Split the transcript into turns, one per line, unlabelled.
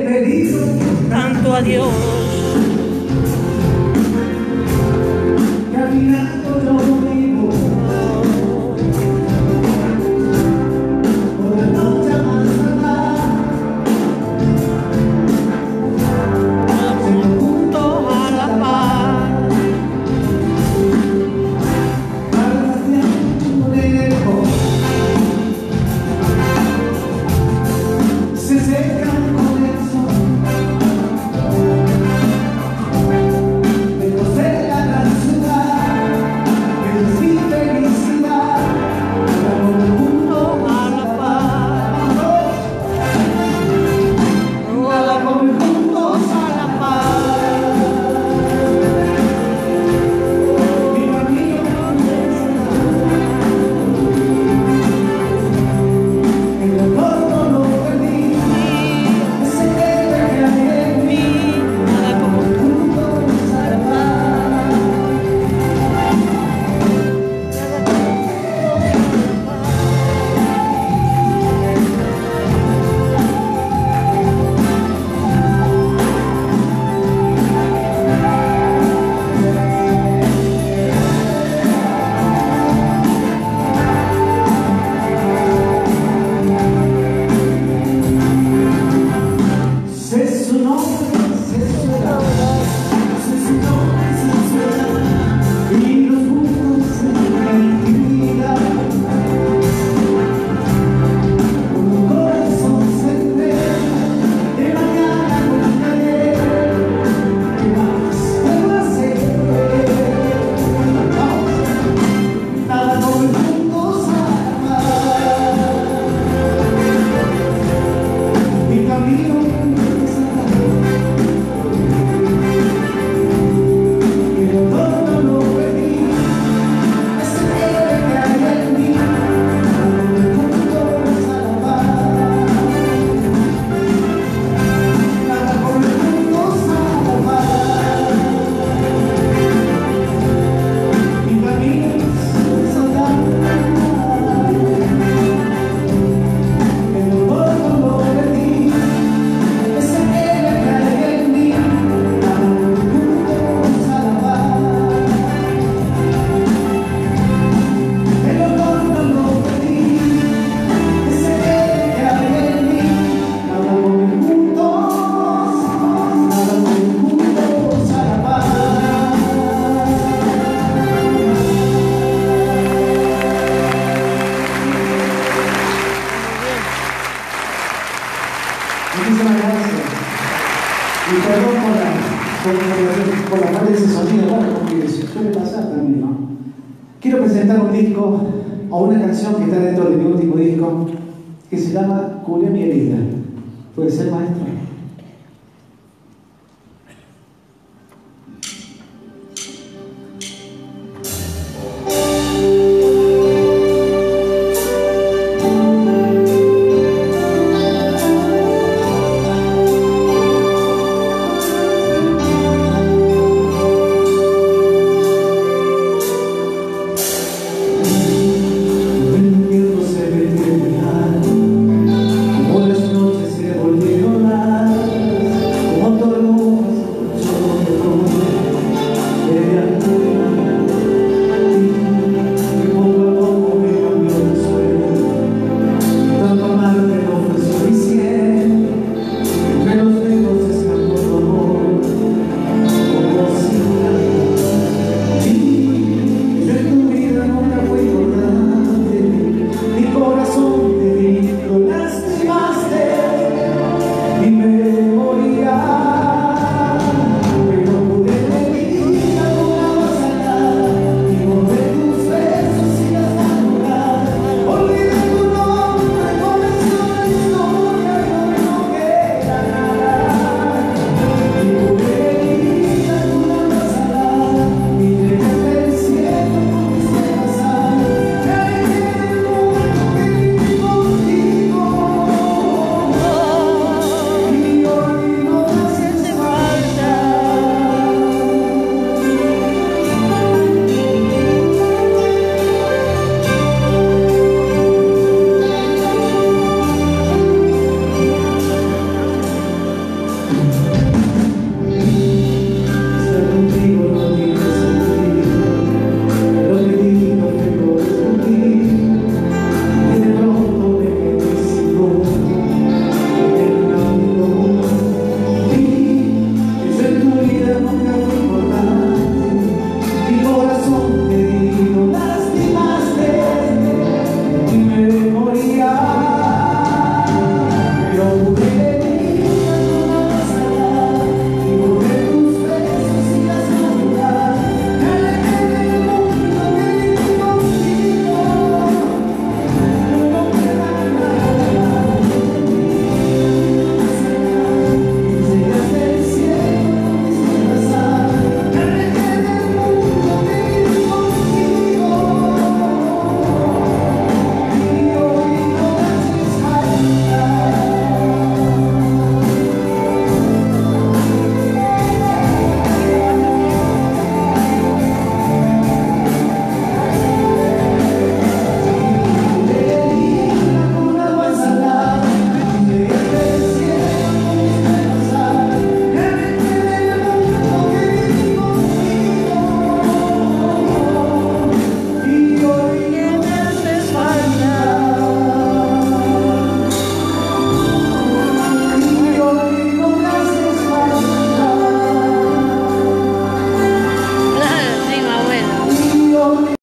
le digo
tanto adiós.
Caminando yo vivo por la noche amanzada,
Juntos a la par,
parpadeando lejos, se secan con el sol. Lejos de la gran ciudad, que es mi felicidad,
juntos a la par,
nada como juntos
a la par.
mi camino, el dolor no lo perdí, ese que hay en mí,
Nada como
juntos a la paz. Sé su nombre, sé su edad, sé su nombre, sé su edad, y los mundos en la intimidad. Un corazón se entrega, de mañana con ayer, ¿qué más puedo hacer? Vamos, nada como juntos a la paz. Mi camino muchísimas gracias. Y perdón por la parte de ese sonido, bueno, porque suele pasar también, ¿no? Quiero presentar un disco o una canción que está dentro de mi último disco que se llama Curé mi herida. ¿Puede ser, maestro?